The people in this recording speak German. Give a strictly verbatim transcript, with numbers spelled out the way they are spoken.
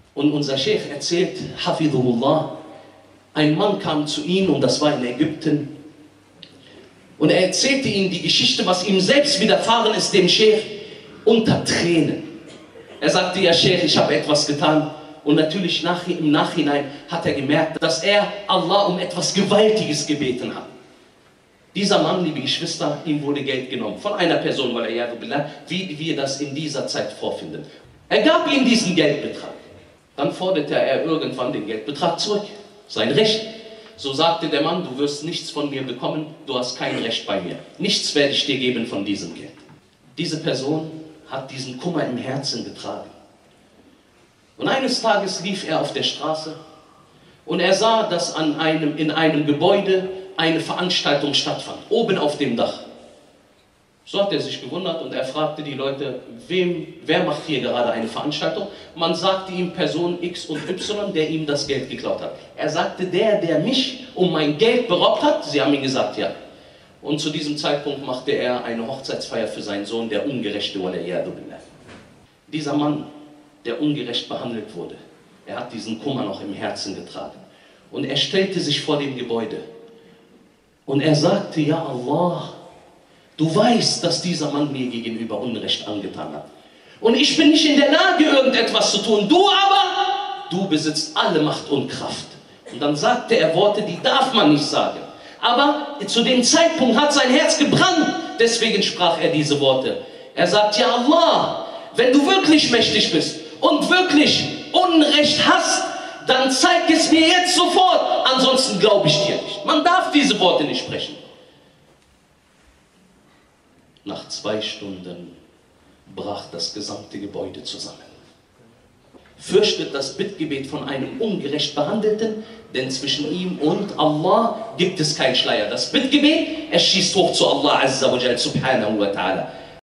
Und unser Sheikh erzählt, Hafidhullah, ein Mann kam zu ihm, und das war in Ägypten, und er erzählte ihm die Geschichte, was ihm selbst widerfahren ist, dem Sheikh, unter Tränen. Er sagte, ja Sheikh, ich habe etwas getan. Und natürlich nach, im Nachhinein hat er gemerkt, dass er Allah um etwas Gewaltiges gebeten hat. Dieser Mann, liebe Geschwister, ihm wurde Geld genommen von einer Person, weil er, wie wir das in dieser Zeit vorfinden. Er gab ihm diesen Geldbetrag. Dann forderte er irgendwann den Geldbetrag zurück. Sein Recht. So sagte der Mann, du wirst nichts von mir bekommen, du hast kein Recht bei mir. Nichts werde ich dir geben von diesem Geld. Diese Person hat diesen Kummer im Herzen getragen. Und eines Tages lief er auf der Straße und er sah, dass an einem, in einem Gebäude eine Veranstaltung stattfand, oben auf dem Dach. So hat er sich gewundert und er fragte die Leute, wem, wer macht hier gerade eine Veranstaltung? Man sagte ihm Person X und Y, der ihm das Geld geklaut hat. Er sagte, der, der mich um mein Geld beraubt hat, sie haben ihm gesagt, ja. Und zu diesem Zeitpunkt machte er eine Hochzeitsfeier für seinen Sohn, der Ungerechte, waliyadu billah. Dieser Mann, der ungerecht behandelt wurde, er hat diesen Kummer noch im Herzen getragen. Und er stellte sich vor dem Gebäude und er sagte, ja Allah, du weißt, dass dieser Mann mir gegenüber Unrecht angetan hat. Und ich bin nicht in der Lage, irgendetwas zu tun. Du aber, du besitzt alle Macht und Kraft. Und dann sagte er Worte, die darf man nicht sagen. Aber zu dem Zeitpunkt hat sein Herz gebrannt. Deswegen sprach er diese Worte. Er sagt, ja Allah, wenn du wirklich mächtig bist und wirklich Unrecht hast, dann zeig es mir jetzt sofort. Ansonsten glaube ich dir nicht. Man darf diese Worte nicht sprechen. Nach zwei Stunden brach das gesamte Gebäude zusammen. Fürchtet das Bittgebet von einem ungerecht Behandelten, denn zwischen ihm und Allah gibt es keinen Schleier. Das Bittgebet, es schießt hoch zu Allah Azza wa Jal subhanahu wa ta'ala.